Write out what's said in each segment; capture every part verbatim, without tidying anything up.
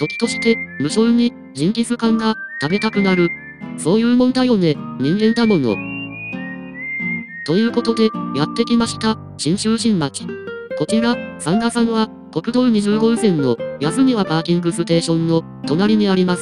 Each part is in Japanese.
時として、無性に、ジンギスカンが、食べたくなる。そういうもんだよね、人間だもの。ということで、やってきました、信州新町。こちら、三賀さんは、国道にじゅう号線の、安庭パーキングステーションの、隣にあります。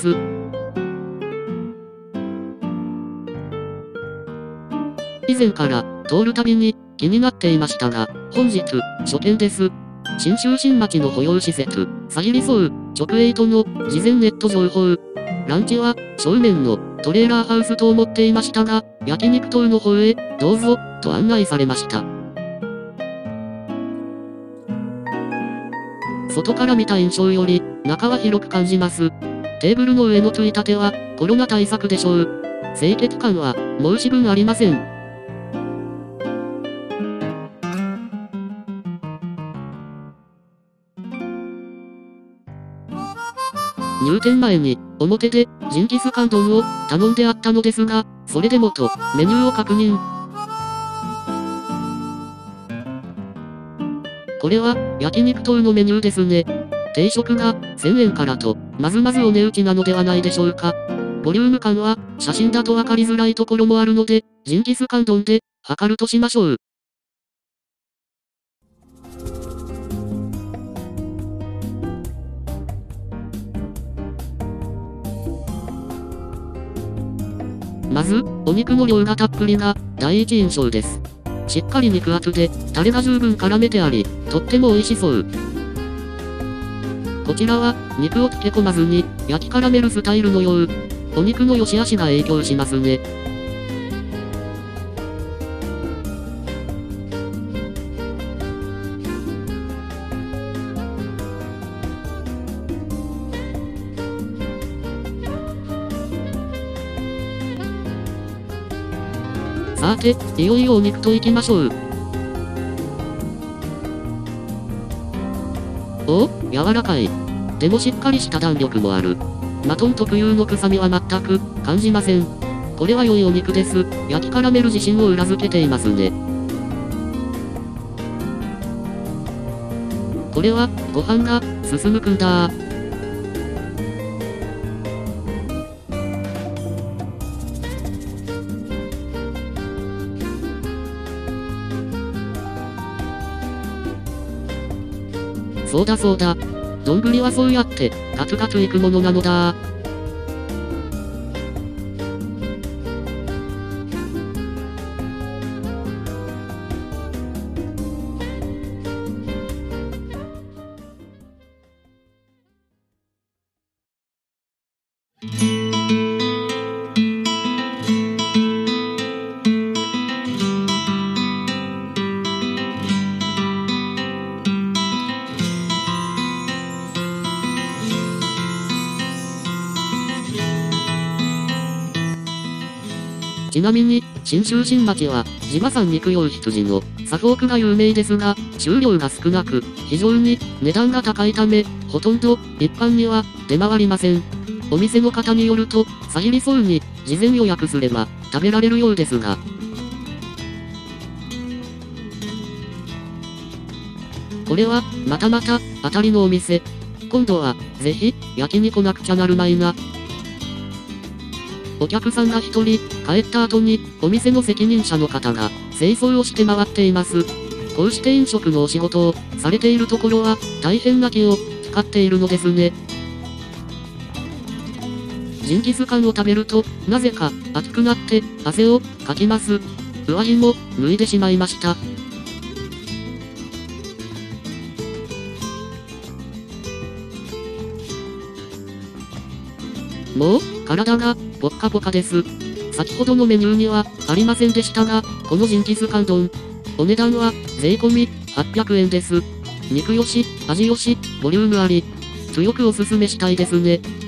以前から、通るたびに、気になっていましたが、本日、初見です。信州新町の保養施設、さぎりそう直営との事前ネット情報。ランチは正面のトレーラーハウスと思っていましたが、焼肉棟の方へどうぞと案内されました。外から見た印象より中は広く感じます。テーブルの上のついたてはコロナ対策でしょう。清潔感は申し分ありません。入店前に、表で、ジンギスカン丼を、頼んであったのですが、それでもと、メニューを確認。これは、焼肉棟のメニューですね。定食が、せんえんからと、まずまずお値打ちなのではないでしょうか。ボリューム感は、写真だとわかりづらいところもあるので、ジンギスカン丼で、測るとしましょう。まず、お肉の量がたっぷりが、第一印象です。しっかり肉厚で、タレが十分絡めてあり、とっても美味しそう。こちらは、肉を漬け込まずに、焼き絡めるスタイルのよう。お肉の良し悪しが影響しますね。さて、いよいよお肉といきましょう。おお、柔らかい。でもしっかりした弾力もある。マトン特有の臭みは全く感じません。これは良いお肉です。焼き絡める自信を裏付けていますね。これは、ご飯が進むくんだー。そうだそうだ。丼はそうやって、ガツガツいくものなのだ。ちなみに、信州新町は、地場産肉用羊の、サフォークが有名ですが、収量が少なく、非常に値段が高いため、ほとんど、一般には、出回りません。お店の方によると、さぎりそうに、事前予約すれば、食べられるようですが。これは、またまた、当たりのお店。今度は、ぜひ、焼きに来なくちゃなるまいな。お客さんが一人、帰った後に、お店の責任者の方が、清掃をして回っています。こうして飲食のお仕事を、されているところは、大変な気を、使っているのですね。ジンギスカンを食べると、なぜか、熱くなって、汗を、かきます。上着も、脱いでしまいました。もう、体が、ポッカポカです。先ほどのメニューには、ありませんでしたが、このジンギスカン丼。お値段は、税込み、はっぴゃくえんです。肉よし、味よし、ボリュームあり。強くおすすめしたいですね。